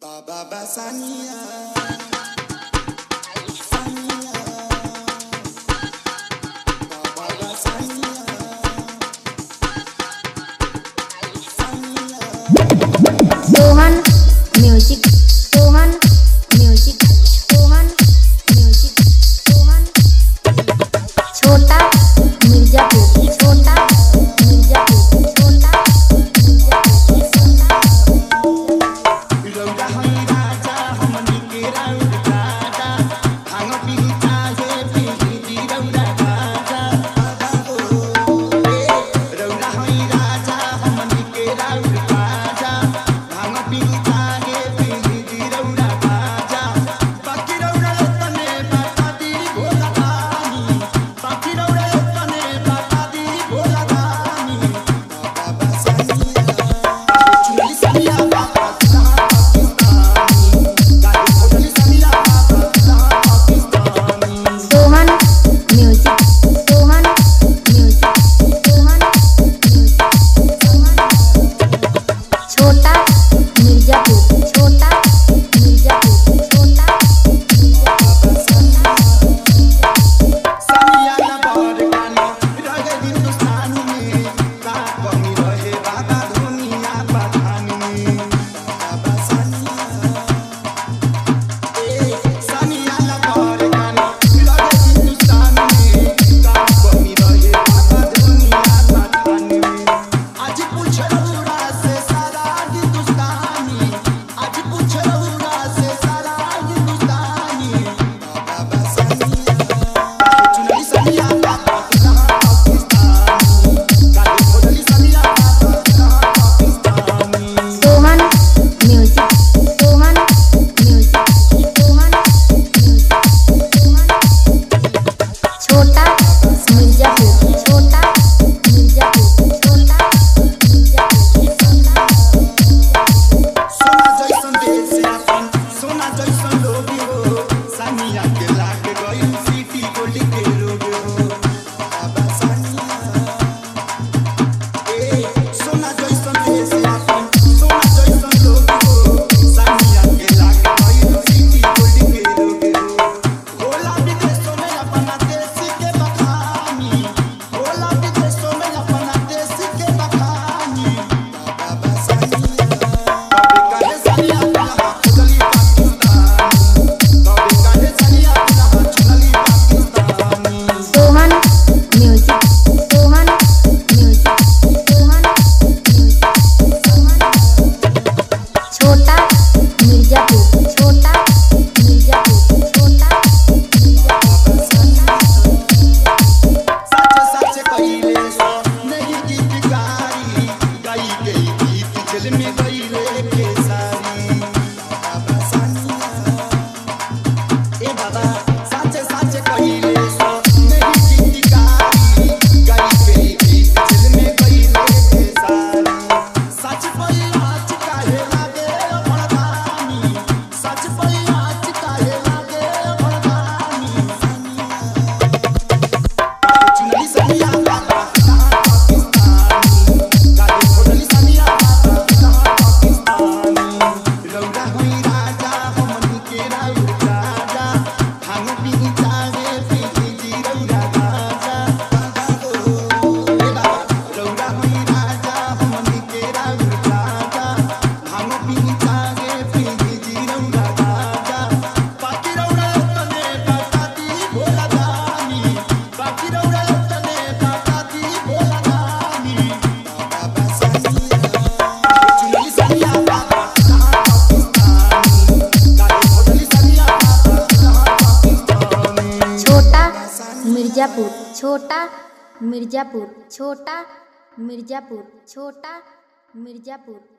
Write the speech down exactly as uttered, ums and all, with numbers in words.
Baba Sania. Sohan music Sohan music Sohan music Sohan छोटा मिर्जापुर छोटा मिर्जापुर छोटा मिर्जापुर रौदा हई राजा हमनी के राउर राजा भांग पीता है पीती रौदा राजा रौदा हई राजा हमनी के राउर राजा भांग पीता है पीती रौदा राजा बाकी रौदा तने बता दी भोला रानी बाकी रौदा तने बता दी भोला रानी बाबा सनिया चुली सनिया बाबा Sohan music Sohan music Sohan music Sohan छोटा मिर्जापुर छोटा मिर्जापुर छोटा मिर्जापुर सनिया ना बर गाना रहे हिंदुस्तान में का कमी रहे बाबा दुनिया पठान में बाबा सनिया ए सनिया ना बर गाना रहे हिंदुस्तान में का कमी रहे बाबा दुनिया पठान में आज पूछ रउरा से सारा हिंदुस्तानी आज पूछ रउरा से सारा हिंदुस्तानी बाबा सनिया चुनरी सनिया बाबा कहाँ पाकिस्तानी काली खोजली सनिया बाबा कहाँ Pakistani Sohan music Sohan music Sohan music Sohan छोटा मिर्जापुर छोटा मिर्जापुर छोटा मिर्जापुर सोना जैसन देश अपन सोना जैसन लोग हो सनिया के लाग गई सिटी गोली के रोग हो बाबा सनिया ए सोना जैसन देश अपन सोना जैसन लोग हो सनिया के लाग गई सिटी गोली के रोग हो होला विदेशों में अपना देश के बखानी होला विदेशों में अपना देश के बखानी बाबा सनिया काहे सनिया कहाँ चली पाकिस्तानी कभी काहे सनिया कहाँ चली Pakistani Sohan music Sohan music Sohan music Sohan छोटा मिर्जापुर छोटा मिर्जापुर छोटा मिर्जापुर सच सच कहिले सो नहीं गीत गारी गाई गई गीत दिल में गईले के सारी बाबा सनिया ए बाबा सच सच कहिले सो नहीं गीत गारी गाई गई गीत दिल में गईले के सारी सच पई आज काहे लागे भड़कानी सच पई आज काहे लागे भड़कानी चुनरी सनिया बाबा कहाँ पाकिस्तानी काली खोजली सनिया बाबा कहाँ पाकिस्तानी रौदा हई राजा हमनी के राउर राजा भांग पीता है पीती रौदा राजा ए बाबा रौदा हई राजा हमनी के राउर राजा भांग पीता है पीती रौदा राजा बाकी रौदा तने बता दी भोला रानी बाकी रौदा तने बता दी भोला रानी बाबा सनिया चुनरी सनिया बाबा कहाँ पाकिस्तानी काली खोजली सनिया बाबा कहाँ पाकिस्तानी छोटा मिर्जापुर छोटा मिर्जापुर छोटा मिर्जापुर छोटा मिर्जापुर